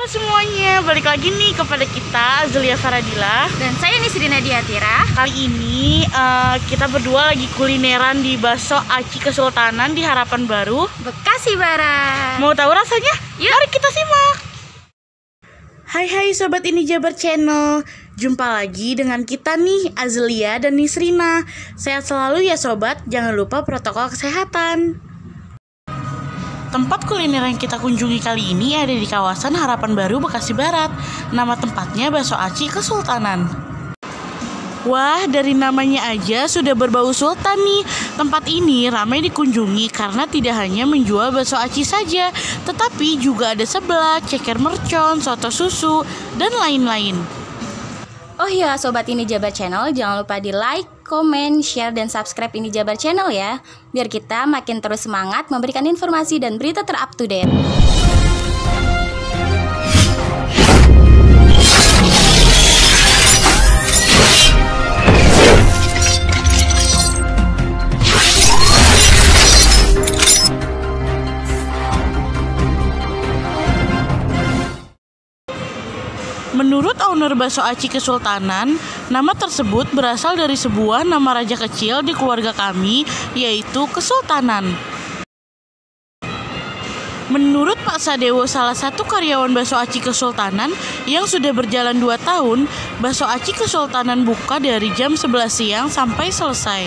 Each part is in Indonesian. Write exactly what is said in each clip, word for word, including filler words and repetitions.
Halo semuanya, balik lagi nih kepada kita Azelia Faradila dan saya Nisri Nadia Tira. Kali ini uh, kita berdua lagi kulineran di Bakso Aci Kesultanan di Harapan Baru, Bekasi Barat. Mau tahu rasanya? Yuk. Mari kita simak. Hai hai Sobat Ini Jabar Channel, jumpa lagi dengan kita nih Azelia dan Nisrina. Sehat selalu ya sobat, jangan lupa protokol kesehatan. Tempat kuliner yang kita kunjungi kali ini ada di kawasan Harapan Baru, Bekasi Barat. Nama tempatnya Bakso Aci Kesultanan. Wah, dari namanya aja sudah berbau sultan nih. Tempat ini ramai dikunjungi karena tidak hanya menjual bakso aci saja, tetapi juga ada seblak, ceker mercon, soto susu, dan lain-lain. Oh iya, Sobat Ini Jabar Channel, jangan lupa di like, komen, share, dan subscribe Ini Jabar Channel ya, biar kita makin terus semangat memberikan informasi dan berita ter-up to date. Menurut owner Bakso Aci Kesultanan, nama tersebut berasal dari sebuah nama raja kecil di keluarga kami, yaitu Kesultanan. Menurut Pak Sadewo, salah satu karyawan Bakso Aci Kesultanan yang sudah berjalan dua tahun, Bakso Aci Kesultanan buka dari jam sebelas siang sampai selesai.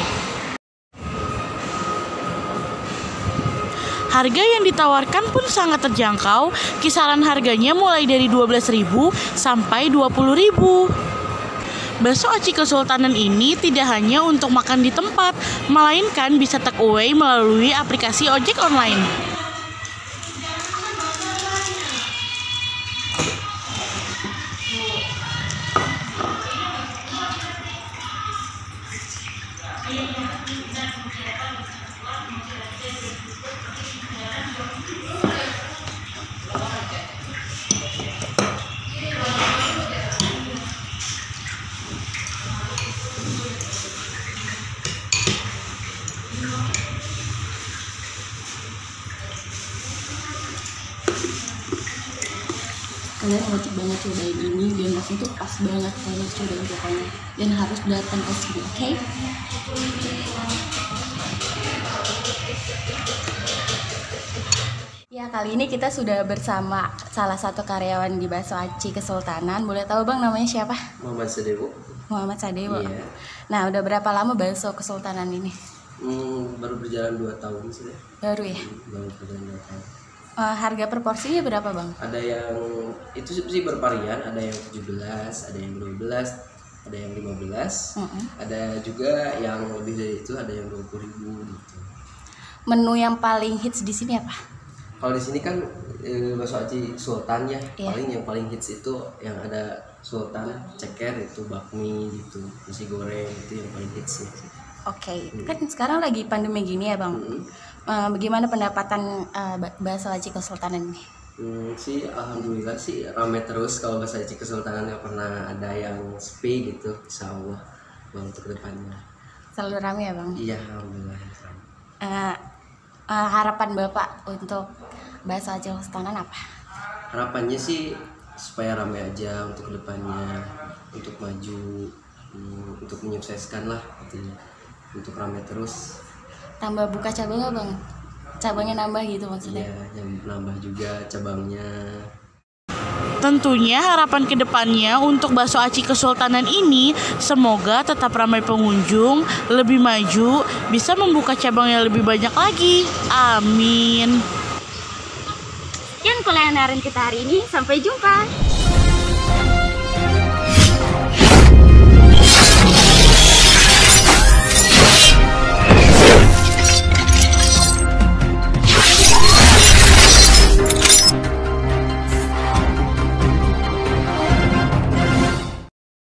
Harga yang ditawarkan pun sangat terjangkau, kisaran harganya mulai dari dua belas ribu sampai dua puluh ribu. Bakso Aci Kesultanan ini tidak hanya untuk makan di tempat, melainkan bisa take away melalui aplikasi ojek online. Kalian wajib banget cobain ini dan rasanya tuh pas banget kalian cobain pokoknya, dan harus datang ke sini, oke? Okay? Ya, kali ini kita sudah bersama salah satu karyawan di Bakso Aci Kesultanan. Boleh tahu Bang namanya siapa? Muhammad Sadewo. Muhammad Sadewo. Iya. Nah, udah berapa lama Bakso Kesultanan ini? Hmm, baru berjalan dua tahun sih. Baru ya? Hmm, baru berjalan dua tahun. Uh, harga per porsinya berapa Bang? Ada yang itu sih bervarian, ada yang tujuh belas, ada yang dua belas, ada yang lima belas, uh-uh. ada juga yang lebih dari itu, ada yang dua puluh ribu gitu. Menu yang paling hits di sini apa? Kalau di sini kan e, Bakso Aci Sultan ya, yeah. paling yang paling hits itu yang ada Sultan, ceker itu bakmi gitu, nasi goreng itu yang paling hits sih. Oke, okay. hmm. Kan sekarang lagi pandemi gini ya Bang. Hmm. Uh, bagaimana pendapatan uh, Bakso Aci Kesultanan ini? Hmm, sih alhamdulillah sih ramai terus. Kalau Bakso Aci Kesultanan nggak pernah ada yang sepi gitu, insya Allah untuk kedepannya. Selalu ramai ya Bang? Iya, alhamdulillah. Uh, uh, harapan Bapak untuk Bakso Aci Kesultanan apa? Harapannya sih supaya ramai aja untuk kedepannya, untuk maju, hmm, untuk menyukseskan lah artinya, untuk ramai terus. Tambah buka cabang nggak Bang? Cabangnya nambah gitu maksudnya? Iya, yang nambah juga cabangnya. Tentunya harapan kedepannya untuk Bakso Aci Kesultanan ini semoga tetap ramai pengunjung, lebih maju, bisa membuka cabang yang lebih banyak lagi. Amin. Sekian kulineran kita hari ini, sampai jumpa.